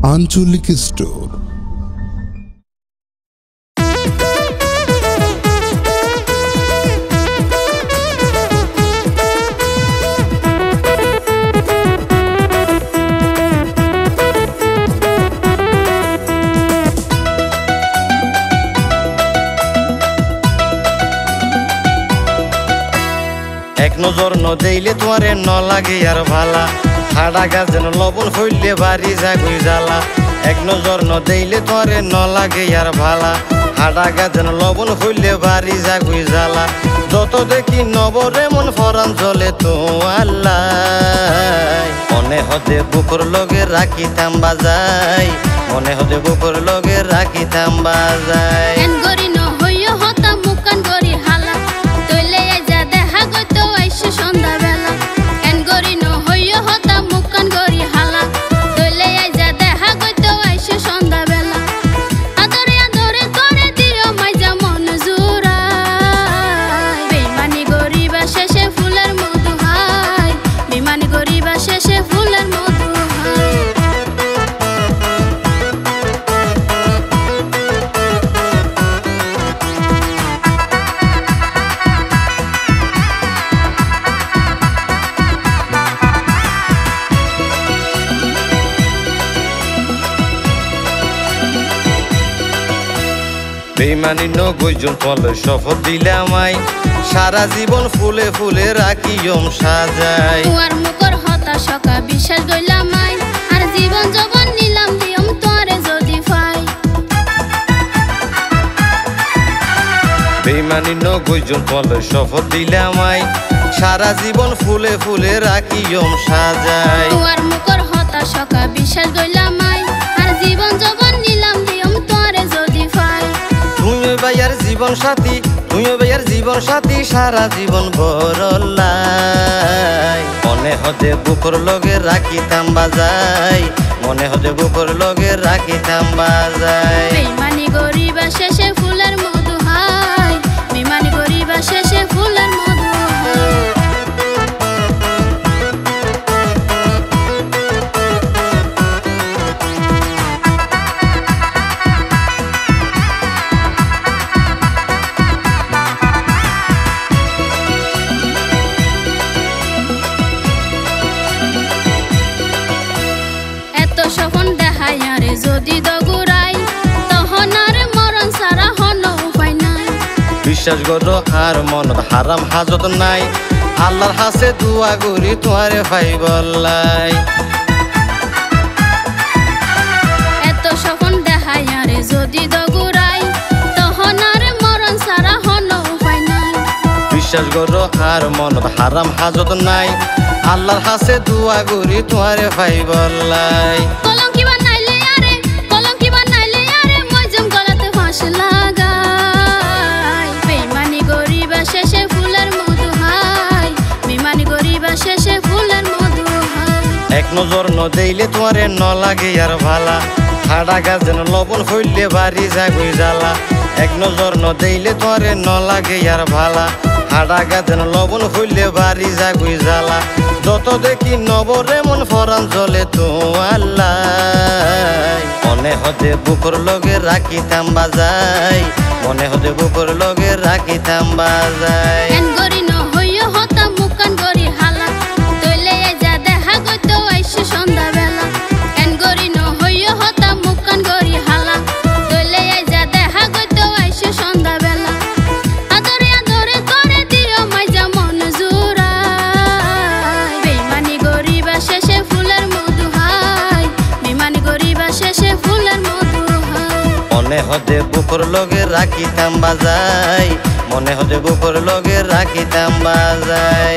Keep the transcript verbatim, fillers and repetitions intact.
আঞ্চলিক স্টোর। এক নজর ন দেইলে তোমারে ন লাগে আর ভালা, হাড়া গাছ যেন লবণ হইলে বাড়ি জাগুই জ্বালা। এক নজর ন দেইলে তোমারে ন লাগে আর ভালা, হাড়া গাছ যেন লবণ হইলে বাড়ি জাগুই জ্বালা। যত দেখি নবরে মন ফরান চলে তো আল্লাহ, মনে হতে বুকুর লগে রাখিতাম বাজাই, মনে হতে বুকুর লগে রাখিতাম বাজাই। বেইমানি নগৈজন ফলে শপথ দিলাম আই, সারা জীবন ফুলে ফুলে রাখিয়ম সাজাই। তোমার মুখর হতাশা বিশ্বাস গইলাম আই, আর জীবন যৌবন নিলাম দিয়ম তোরে যদি পাই। বেইমানি নগৈজন ফলে শপথ দিলাম আই, সারা জীবন ফুলে ফুলে রাখিয়ম সাজাই। তোমার মুখর হতাশা বিশ্বাস গইলাম আই, আর জীবন যৌবন নিলাম দিয়ম তোরে যদি পাই। তুমিও ভাইয়ার জীবন সাথী, তুমিও ভাইয়ার জীবন সাথী, সারা জীবন বরলাই। মনে হতে বুকুর লগে রাখিতাম বাজাই, মনে হতে বুকুর লগে রাখিতাম বাজাই। বেইমানি গরিবা শেষে ফুলের মধু হাই, বেইমানি গরিবা শেষে ফুলের মধু হাই। সপন দেখাই আরে যদি দগুরাই, তখন আর মরণ সারা হন উপায় নাই। বিশ্বাস করো আর মনত হারাম হাজত নাই, আল্লাহর হাসে দুয়া করি তোমারে ভাই বললাই। এত সপন দেখাই আরে যদি দগুরাই, তখন আর মরণ সারা হন উপায় নাই। বিশ্বাস করো আর মনত হারাম হাজত নাই, আল্লাহর হাসে দুয়া করি তোমারে ভাই বললাই। কলঙ্কি বানাইলে আরে, কলঙ্কি বানাইলে আরে, মজম গলাতে ফাঁস লাগাই। বেইমানি গরিবা শেষে ফুলের মধু হাই, বেইমানি গরিবা শেষে ফুলের মধু হাই। এক নজর ন দেইলে তোমারে ন লাগে আর ভালা, হাড়া গাছ যেন লবণ হইলে বাড়ি জাগুই জ্বালা। এক নজর ন দেইলে তোমারে ন লাগে আর ভালা, হাড়া গাছ যেন লবণ হইলে বাড়ি জাগুই জ্বালা। যত দেখি নবরে মন ফরান চলে তো আল্লাহ, মনে হতে বুকুর লগে রাখিতাম বাজাই, মনে হতে বুকুর লগে রাখিতাম বাজাই। মনে হতে বুকুর লগে রাখিতাম বাজাই, মনে হতে বুকুর লগে রাখিতাম বাজাই।